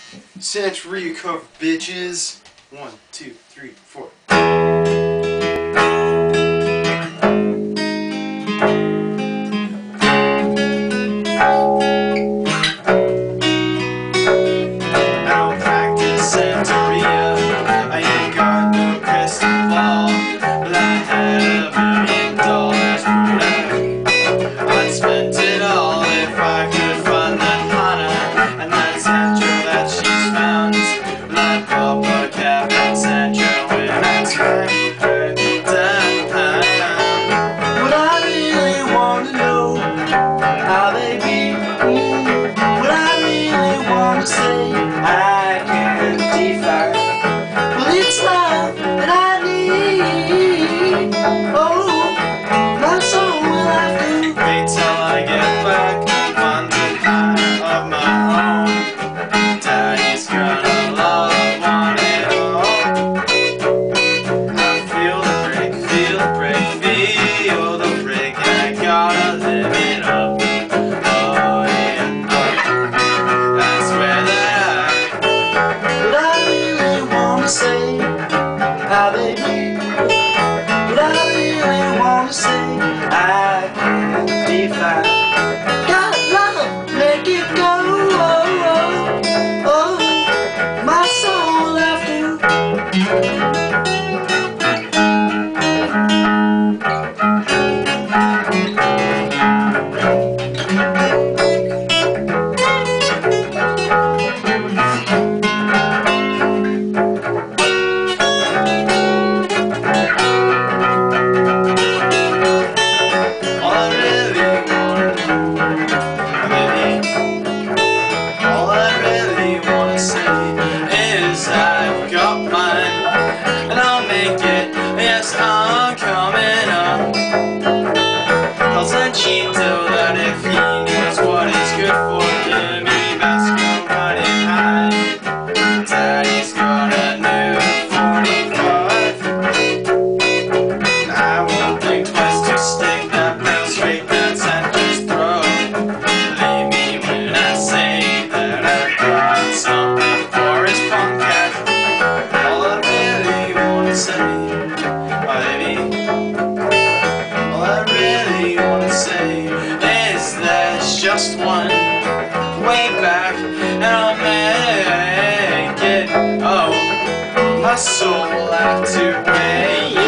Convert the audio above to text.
Santaria cover, bitches. 1, 2, 3, 4. Now practice Santaria. I ain't got no crystal ball, but I had $1 million, but I'd spent it all if I could find that Hannah and that Sandra that she's found. But I'd pop a cap and Sandra when I track her down. What I really wanna know how they be. What I really wanna say I can't define. Well, it's love that I need. Oh, my soul will have to wait till I get back on the high of my own. Daddy's gonna love want it all. I feel the break, feel the break, feel the break. I gotta live it up. Oh yeah, that's where that but I really wanna say how they be. But I really wanna say I can't define. Got love, make it go. Oh, oh, oh. My soul will have to. I've got mine, and I'll make it. Yes, I'm coming up. I'll let Cheeto that if he knows what is good for him, he best go running high. Daddy's got a new 45. I won't think twice to stick that bell straight down Santa's throat. Believe me when I say that I've got something for his punk cat. All I really wanna say, oh baby, all I really wanna say is there's just one way back, and I'll make it. Oh, my soul will have to weigh.